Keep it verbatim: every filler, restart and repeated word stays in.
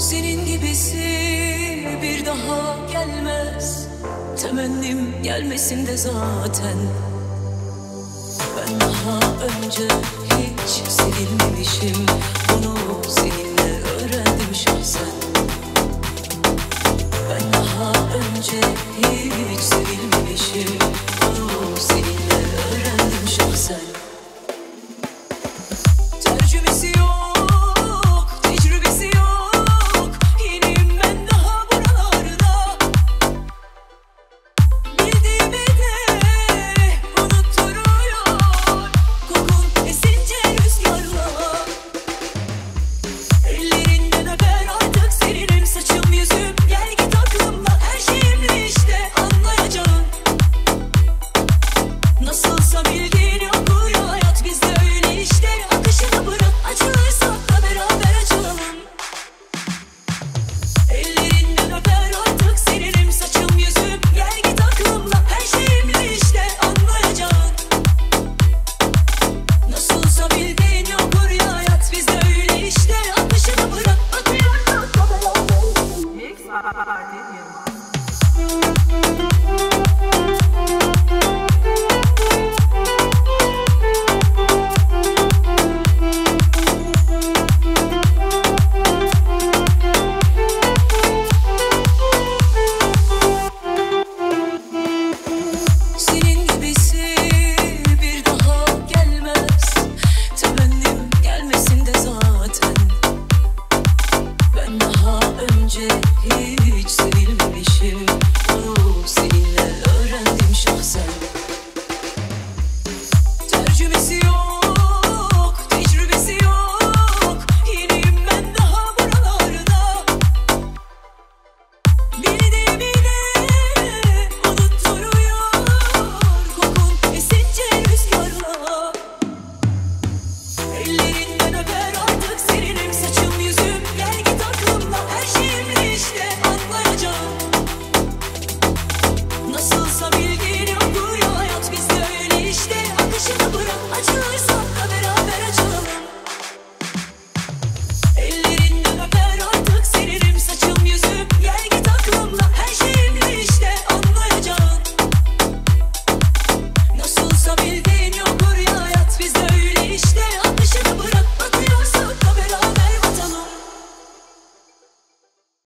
Senin gibisi bir daha gelmez. Temennim gelmesin de zaten. Ben daha önce hiç sevilmemişim. Bunu seninle öğrendim şahsen. Ben daha önce hiç sevilmemişim. Bunu seninle öğrendim şahsen. Tercümesi yok, tecrübesi yok. Yeniyim ben daha buralarda. Bildiğimi de unutturuyor. Kokun esince rüzgarla. Ellerinden öper artık seninim saçım yüzüm. Gel git aklımla her şeyimle işte anlayacağım. Nasılsa bildiğin yok bu hayat bizde öyle işte. Akışına bırak açılırsa da beraber açalım. Ellerinden öper artık seninim saçım yüzüm. Gel git aklımla her şeyimle işte anlayacağım. Nasılsa bildiğin yok bu hayat bizde öyle işte. Akışına bırak açılırsa da beraber açalım. Senin gibisi bir daha gelmez. Temennim gelmesin de zaten. Ben daha önce